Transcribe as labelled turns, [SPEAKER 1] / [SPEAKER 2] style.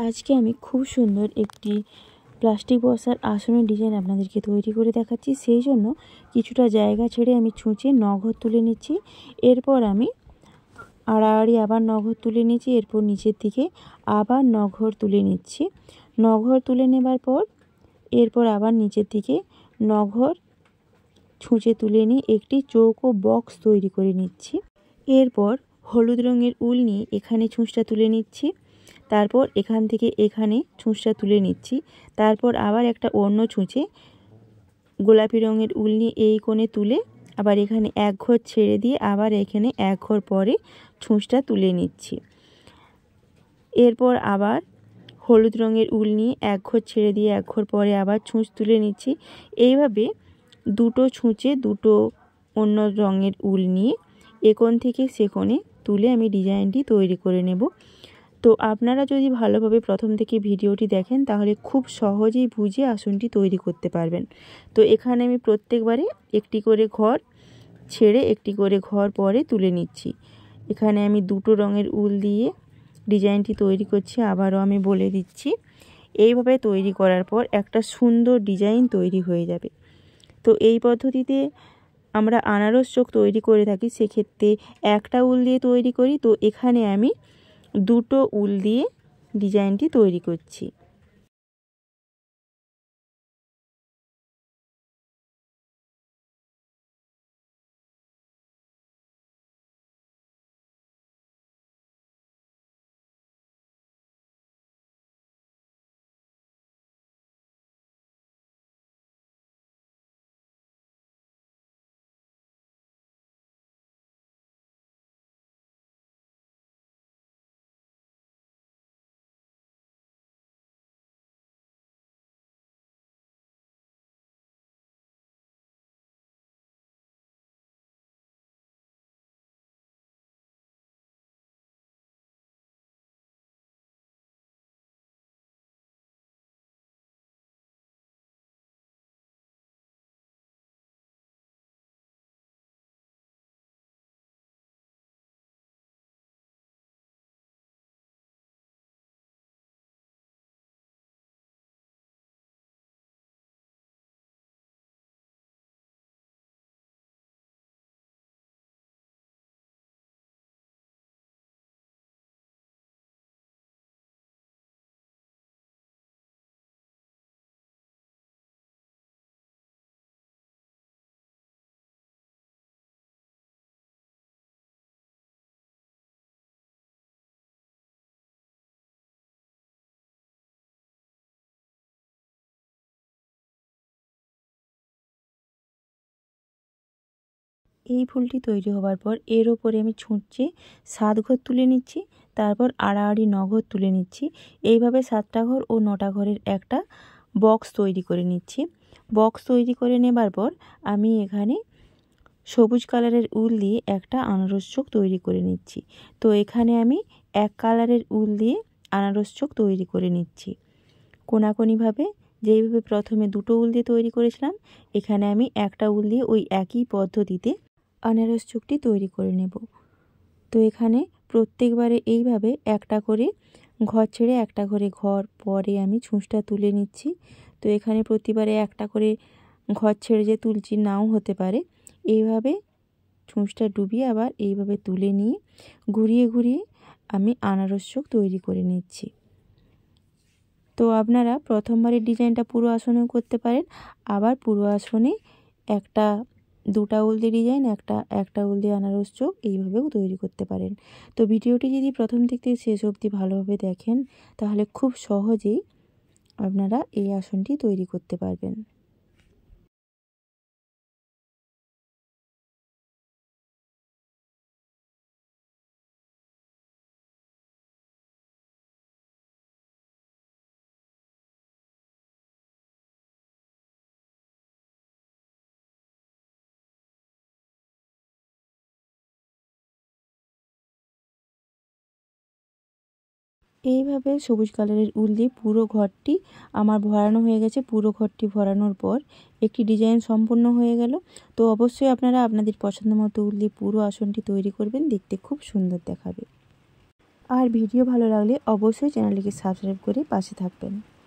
[SPEAKER 1] আজকে আমি খুব সুন্দর একটি প্লাস্টিক বসার আসনের ডিজাইন আপনাদেরকে তৈরি করে দেখাচ্ছি। সেই জন্য কিছুটা জায়গা ছেড়ে আমি ছুঁচে নঘর তুলে নিচ্ছি। এরপর আমি আড়াআড়ি আবার নঘর তুলে নিচ্ছি। এরপর নিচের দিকে আবার নঘর তুলে নিচ্ছি। নঘর তুলে নেবার পর এরপর আবার নিচের দিকে নঘর ছুঁচে তুলে নিয়ে একটি চৌকো বক্স তৈরি করে নিচ্ছি। এরপর হলুদ রঙের উল নিয়ে এখানে ছুঁচটা তুলে নিচ্ছি। তারপর এখান থেকে এখানে ছুঁচটা তুলে নিচ্ছি। তারপর আবার একটা অন্য ছুঁচে গোলাপি রঙের উল নিয়ে এই কোণে তুলে আবার এখানে এক ঘর ছেড়ে দিয়ে আবার এখানে এক ঘর পরে ছুঁচটা তুলে নিচ্ছি। এরপর আবার হলুদ রঙের উল নিয়ে এক ঘর ছেড়ে দিয়ে এক ঘর পরে আবার ছুঁচ তুলে নিচ্ছি। এইভাবে দুটো ছুঁচে দুটো অন্য রঙের উল নিয়ে একোণ থেকে সেকোণে তুলে আমি ডিজাইনটি তৈরি করে নেব। তো আপনারা যদি ভালোভাবে প্রথম থেকে ভিডিওটি দেখেন তাহলে খুব সহজেই বুঝে আসনটি তৈরি করতে পারবেন। তো এখানে আমি প্রত্যেকবারে একটি করে ঘর ছেড়ে একটি করে ঘর পরে তুলে নিচ্ছি। এখানে আমি দুটো রঙের উল দিয়ে ডিজাইনটি তৈরি করছি। আবারও আমি বলে দিচ্ছি, এইভাবে তৈরি করার পর একটা সুন্দর ডিজাইন তৈরি হয়ে যাবে। তো এই পদ্ধতিতে আমরা আনারস চোখ তৈরি করে থাকি, সেক্ষেত্রে একটা উল দিয়ে তৈরি করি। তো এখানে আমি দুটো উল দিয়ে ডিজাইনটি তৈরি করছি। এই ফুলটি তৈরি হবার পর এর ওপরে আমি ছুঁচে 7 ঘর তুলে নিচ্ছি। তারপর আড়াআড়ি 9 ঘর তুলে নিচ্ছি। এইভাবে 7টা ঘর ও 9টা ঘরের একটা বক্স তৈরি করে নিচ্ছি। বক্স তৈরি করে নেবার পর আমি এখানে সবুজ কালারের উল দিয়ে একটা আনারস চোখ তৈরি করে নিচ্ছি। তো এখানে আমি এক কালারের উল দিয়ে আনারস চোখ তৈরি করে নিচ্ছি। কোনাকুনিভাবে যেইভাবে প্রথমে দুটো উল দিয়ে তৈরি করেছিলাম, এখানে আমি একটা উল দিয়ে ওই একই পদ্ধতিতে আনারস চোখটি তৈরি করে নেব। তো এখানে প্রত্যেকবারে এইভাবে একটা করে ঘর ছেড়ে একটা করে ঘর পরে আমি ছুঁচটা তুলে নিচ্ছি। তো এখানে প্রতিবারে একটা করে ঘর ছেড়ে যে তুলছি নাও হতে পারে। এইভাবে ছুঁচটা ডুবিয়ে আবার এইভাবে তুলে নিয়ে ঘুরিয়ে ঘুরিয়ে আমি আনারস চোখ তৈরি করে নিচ্ছি। তো আপনারা প্রথমবারের ডিজাইনটা পুরো আসনেও করতে পারেন, আবার পুরো আসনে একটা দুটা উল দিয়ে ডিজাইন একটা উল দিয়ে আনারস চোখ এইভাবেও তৈরি করতে পারেন। তো ভিডিওটি যদি প্রথম থেকে শেষ অবধি ভালোভাবে দেখেন তাহলে খুব সহজেই আপনারা এই আসনটি তৈরি করতে পারবেন। এইভাবে সবুজ কালারের উল দিয়ে পুরো ঘরটি আমার ভরানো হয়ে গেছে। পুরো ঘরটি ভরানোর পর একটি ডিজাইন সম্পূর্ণ হয়ে গেল। তো অবশ্যই আপনারা আপনাদের পছন্দ মতো উল দিয়ে পুরো আসনটি তৈরি করবেন, দেখতে খুব সুন্দর দেখাবে। আর ভিডিও ভালো লাগলে অবশ্যই চ্যানেলটিকে সাবস্ক্রাইব করে পাশে থাকবেন।